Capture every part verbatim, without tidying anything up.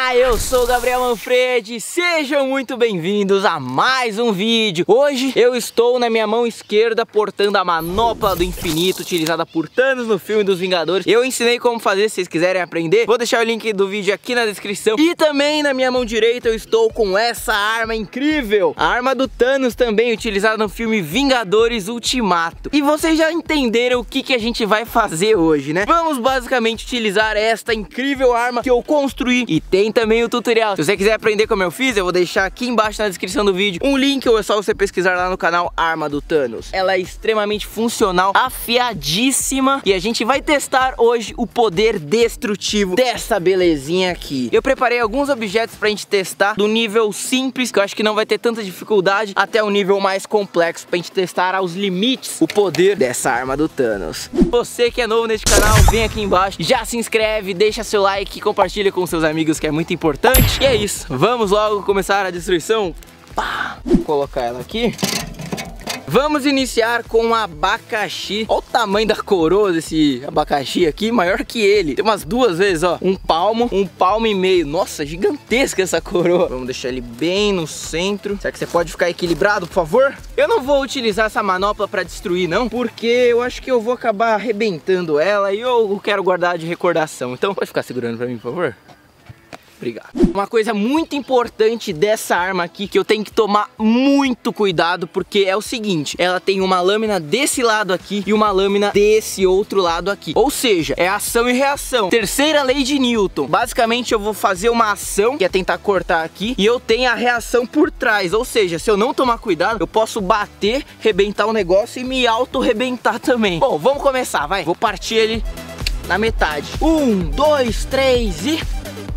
Olá, eu sou o Gabriel Manfredi, sejam muito bem-vindos a mais um vídeo. Hoje eu estou na minha mão esquerda portando a manopla do infinito utilizada por Thanos no filme dos Vingadores. Eu ensinei como fazer, se vocês quiserem aprender, vou deixar o link do vídeo aqui na descrição. E também na minha mão direita eu estou com essa arma incrível, a arma do Thanos também, utilizada no filme Vingadores Ultimato. E vocês já entenderam o que, que a gente vai fazer hoje, né? Vamos basicamente utilizar esta incrível arma que eu construí. E tem também o tutorial. Se você quiser aprender como eu fiz, eu vou deixar aqui embaixo na descrição do vídeo um link, ou é só você pesquisar lá no canal Arma do Thanos. Ela é extremamente funcional, afiadíssima, e a gente vai testar hoje o poder destrutivo dessa belezinha aqui. Eu preparei alguns objetos pra gente testar, do nível simples, que eu acho que não vai ter tanta dificuldade, até o nível mais complexo, pra gente testar aos limites o poder dessa arma do Thanos. Você que é novo neste canal, vem aqui embaixo, já se inscreve, deixa seu like, compartilha com seus amigos, que é muito importante. E é isso, vamos logo começar a destruição. Pá. Vou colocar ela aqui. Vamos iniciar com um abacaxi. Olha o tamanho da coroa desse abacaxi aqui, maior que ele. Tem umas duas vezes, ó, um palmo, um palmo e meio. Nossa, gigantesca essa coroa. Vamos deixar ele bem no centro. Será que você pode ficar equilibrado, por favor? Eu não vou utilizar essa manopla pra destruir, não, porque eu acho que eu vou acabar arrebentando ela e eu quero guardar de recordação. Então, pode ficar segurando pra mim, por favor? Obrigado. Uma coisa muito importante dessa arma aqui, que eu tenho que tomar muito cuidado, porque é o seguinte: ela tem uma lâmina desse lado aqui e uma lâmina desse outro lado aqui. Ou seja, é ação e reação. Terceira lei de Newton. Basicamente eu vou fazer uma ação, que é tentar cortar aqui, e eu tenho a reação por trás. Ou seja, se eu não tomar cuidado, eu posso bater, rebentar o negócio e me auto-rebentar também. Bom, vamos começar, vai. Vou partir ele na metade. Um, dois, três e...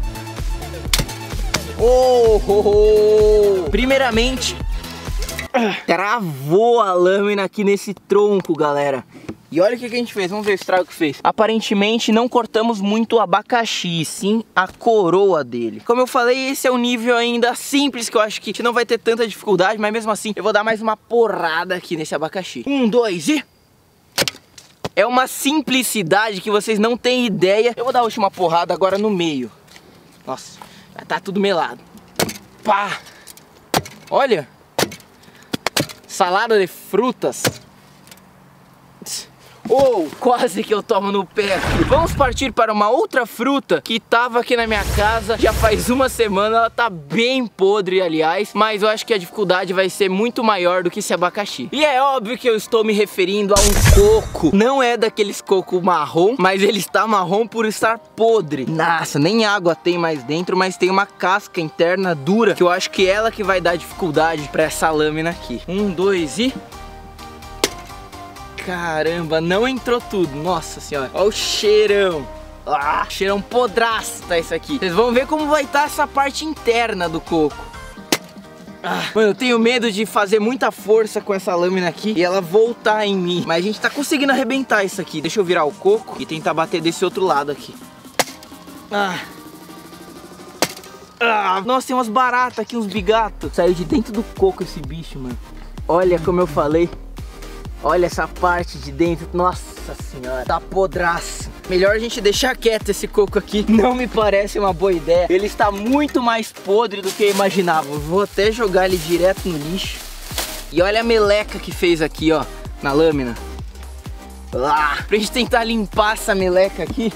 Oh, oh, oh. Primeiramente, travou a lâmina aqui nesse tronco, galera. E olha o que, que a gente fez, vamos ver o estrago que fez. Aparentemente não cortamos muito o abacaxi, sim a coroa dele. Como eu falei, esse é um nível ainda simples, que eu acho que não vai ter tanta dificuldade, mas mesmo assim eu vou dar mais uma porrada aqui nesse abacaxi. Um, dois e... É uma simplicidade que vocês não têm ideia. Eu vou dar a última porrada agora no meio. Nossa, já tá tudo melado. Pá! Olha! Salada de frutas. Oh, quase que eu tomo no pé. Vamos partir para uma outra fruta que tava aqui na minha casa já faz uma semana. Ela tá bem podre, aliás, mas eu acho que a dificuldade vai ser muito maior do que esse abacaxi. E é óbvio que eu estou me referindo a um coco. Não é daqueles coco marrom, mas ele está marrom por estar podre. Nossa, nem água tem mais dentro, mas tem uma casca interna dura, que eu acho que é ela que vai dar dificuldade para essa lâmina aqui. Um, dois e... Caramba, não entrou tudo. Nossa senhora, olha o cheirão. Ah, cheirão podraço tá isso aqui. Vocês vão ver como vai estar essa parte interna do coco. Ah, mano, eu tenho medo de fazer muita força com essa lâmina aqui e ela voltar em mim. Mas a gente tá conseguindo arrebentar isso aqui. Deixa eu virar o coco e tentar bater desse outro lado aqui. Ah. Ah, nossa, tem umas baratas aqui, uns bigatos. Saiu de dentro do coco esse bicho, mano. Olha como eu falei. Olha essa parte de dentro, nossa senhora, tá podraço. Melhor a gente deixar quieto esse coco aqui, não me parece uma boa ideia. Ele está muito mais podre do que eu imaginava. Vou até jogar ele direto no lixo. E olha a meleca que fez aqui, ó, na lâmina. Ah, pra gente tentar limpar essa meleca aqui,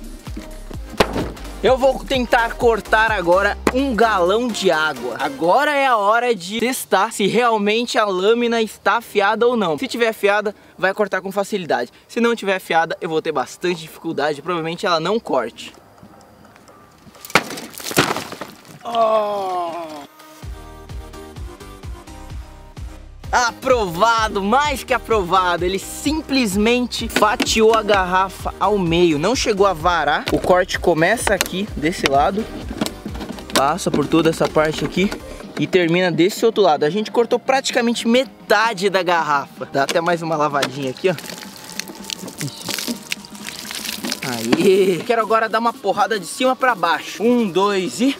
eu vou tentar cortar agora um galão de água. Agora é a hora de testar se realmente a lâmina está afiada ou não. Se tiver afiada, vai cortar com facilidade. Se não tiver afiada, eu vou ter bastante dificuldade. Provavelmente ela não corte. Oh! Aprovado, mais que aprovado. Ele simplesmente fatiou a garrafa ao meio, não chegou a varar. O corte começa aqui, desse lado, passa por toda essa parte aqui e termina desse outro lado. A gente cortou praticamente metade da garrafa. Dá até mais uma lavadinha aqui, ó. Aí, quero agora dar uma porrada de cima pra baixo. Um, dois e...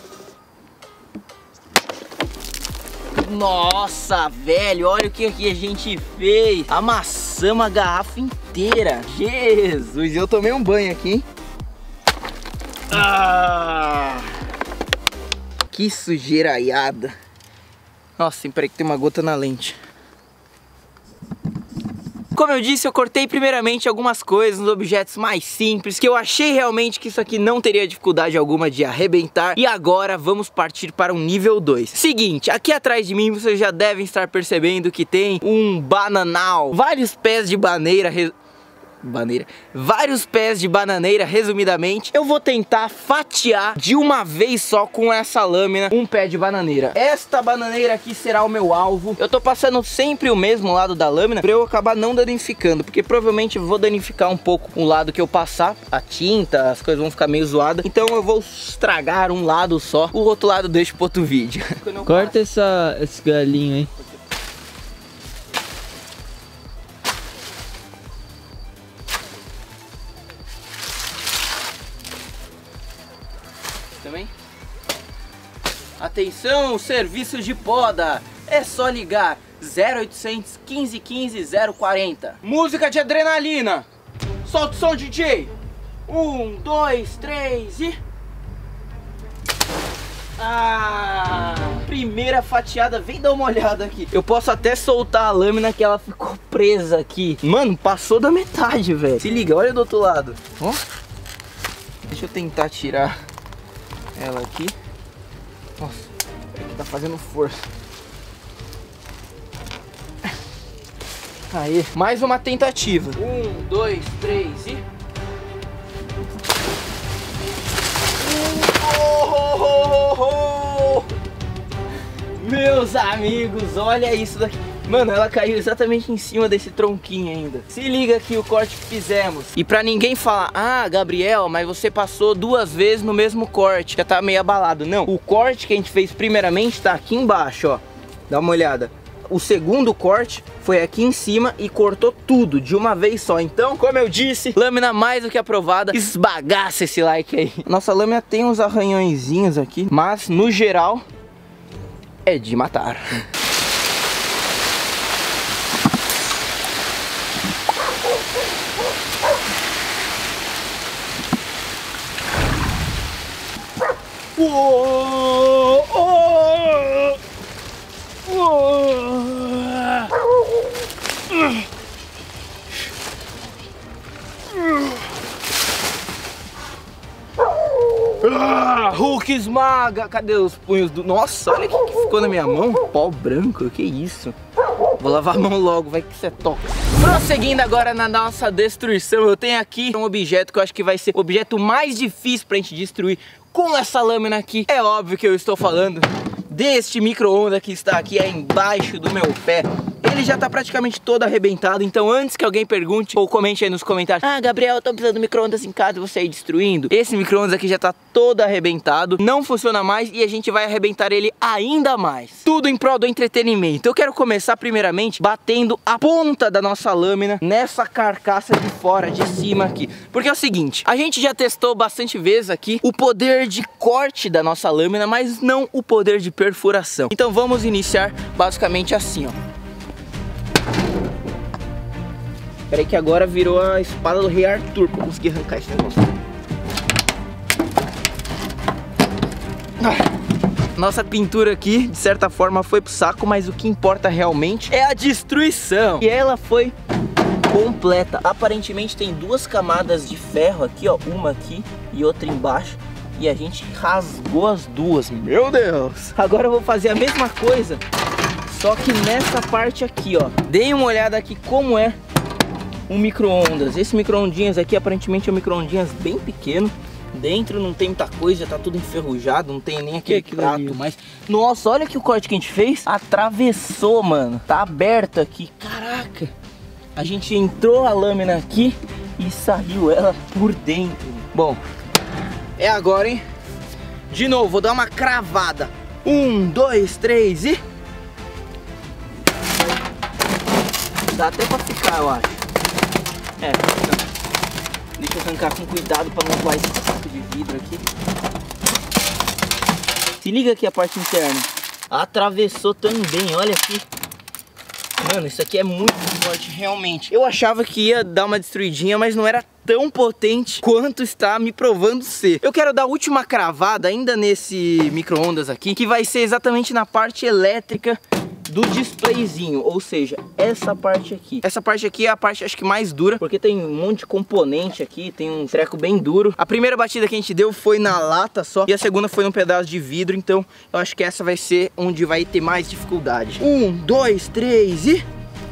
Nossa, velho, olha o que aqui a gente fez. Amassamos a garrafa inteira. Jesus, eu tomei um banho aqui, hein? Ah, Que sujeiraiada. Nossa, peraí que tem uma gota na lente. Como eu disse, eu cortei primeiramente algumas coisas nos objetos mais simples, que eu achei realmente que isso aqui não teria dificuldade alguma de arrebentar. E agora vamos partir para um nível dois. Seguinte, aqui atrás de mim vocês já devem estar percebendo que tem um bananal, vários pés de bananeira. Baneira. Vários pés de bananeira, resumidamente. Eu vou tentar fatiar de uma vez só com essa lâmina um pé de bananeira. Esta bananeira aqui será o meu alvo. Eu tô passando sempre o mesmo lado da lâmina pra eu acabar não danificando, porque provavelmente eu vou danificar um pouco o lado que eu passar. A tinta, as coisas vão ficar meio zoadas. Então eu vou estragar um lado só. O outro lado deixo pro outro vídeo. Corta essa, esse galinho aí. Também. Atenção, serviço de poda. É só ligar zero oitocentos, quinze quinze, zero quarenta. Música de adrenalina. Solta o som, D J. Um, dois, três e... Ah, primeira fatiada, vem dar uma olhada aqui. Eu posso até soltar a lâmina que ela ficou presa aqui. Mano, passou da metade, velho. Se liga, olha do outro lado. Ó. Deixa eu tentar tirar ela aqui. Nossa, aqui tá fazendo força. Aí, mais uma tentativa. Um, dois, três e... Oh, oh, oh, oh. Meus amigos, olha isso daqui. Mano, ela caiu exatamente em cima desse tronquinho ainda. Se liga aqui o corte que fizemos. E pra ninguém falar, ah, Gabriel, mas você passou duas vezes no mesmo corte, já tá meio abalado. Não, o corte que a gente fez primeiramente tá aqui embaixo, ó. Dá uma olhada. O segundo corte foi aqui em cima e cortou tudo de uma vez só. Então, como eu disse, lâmina mais do que aprovada. Esbagaça esse like aí. Nossa lâmina tem uns arranhõezinhos aqui, mas no geral é de matar. Oh, oh, oh. Ah, Hulk esmaga. Cadê os punhos do... Nossa, olha o que, que ficou na minha mão. Pó branco, que isso. Vou lavar a mão logo, vai que isso é tóxico. Prosseguindo agora na nossa destruição, eu tenho aqui um objeto que eu acho que vai ser o objeto mais difícil pra gente destruir com essa lâmina aqui. É óbvio que eu estou falando deste micro-ondas que está aqui é embaixo do meu pé. Ele já tá praticamente todo arrebentado, então antes que alguém pergunte ou comente aí nos comentários, ah, Gabriel, eu tô precisando de micro-ondas em casa e você aí destruindo. Esse micro-ondas aqui já tá todo arrebentado, não funciona mais e a gente vai arrebentar ele ainda mais. Tudo em prol do entretenimento. Eu quero começar primeiramente batendo a ponta da nossa lâmina nessa carcaça de fora, de cima aqui. Porque é o seguinte, a gente já testou bastante vezes aqui o poder de corte da nossa lâmina, mas não o poder de perfuração. Então vamos iniciar basicamente assim, ó. Peraí que agora virou a espada do Rei Arthur pra conseguir arrancar esse negócio. Nossa pintura aqui, de certa forma, foi pro saco, mas o que importa realmente é a destruição. E ela foi completa. Aparentemente tem duas camadas de ferro aqui, ó. Uma aqui e outra embaixo. E a gente rasgou as duas. Meu Deus! Agora eu vou fazer a mesma coisa, só que nessa parte aqui, ó. Deem uma olhada aqui como é um micro-ondas. Esse micro-ondinhas aqui aparentemente é um micro-ondinhas bem pequeno. Dentro não tem muita coisa, já tá tudo enferrujado, não tem nem aquele que prato, ali? Mas... Nossa, olha que o corte que a gente fez. Atravessou, mano. Tá aberto aqui. Caraca. A gente entrou a lâmina aqui e saiu ela por dentro. Bom, é agora, hein? De novo, vou dar uma cravada. Um, dois, três e... Dá até pra ficar, eu acho. É, deixa eu arrancar com cuidado pra não voar esse saco de vidro aqui. Se liga aqui a parte interna. Atravessou também, olha aqui. Mano, isso aqui é muito forte, realmente. Eu achava que ia dar uma destruidinha, mas não era tão potente quanto está me provando ser. Eu quero dar a última cravada ainda nesse micro-ondas aqui, que vai ser exatamente na parte elétrica do displayzinho, ou seja, essa parte aqui. Essa parte aqui é a parte, acho que mais dura, porque tem um monte de componente aqui, tem um treco bem duro. A primeira batida que a gente deu foi na lata só, e a segunda foi num pedaço de vidro, então eu acho que essa vai ser onde vai ter mais dificuldade. Um, dois, três e...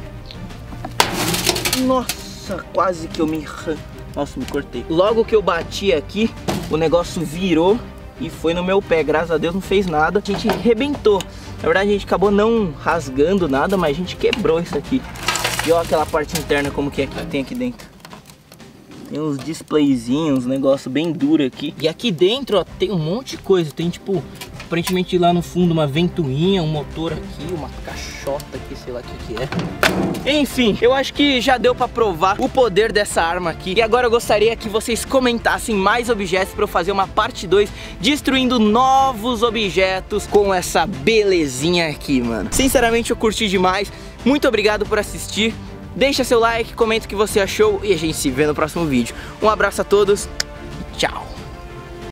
Nossa, quase que eu me... Nossa, me cortei. Logo que eu bati aqui, o negócio virou e foi no meu pé. Graças a Deus não fez nada. A gente arrebentou. Na verdade a gente acabou não rasgando nada, mas a gente quebrou isso aqui. E olha aquela parte interna como que, é que tem aqui dentro. Tem uns displayzinhos, um negócio bem duro aqui. E aqui dentro, ó, tem um monte de coisa. Tem tipo, aparentemente lá no fundo uma ventoinha, um motor aqui, uma caixota aqui, sei lá o que que é. Enfim, eu acho que já deu pra provar o poder dessa arma aqui. E agora eu gostaria que vocês comentassem mais objetos pra eu fazer uma parte dois destruindo novos objetos com essa belezinha aqui, mano. Sinceramente eu curti demais. Muito obrigado por assistir. Deixa seu like, comenta o que você achou e a gente se vê no próximo vídeo. Um abraço a todos. Tchau.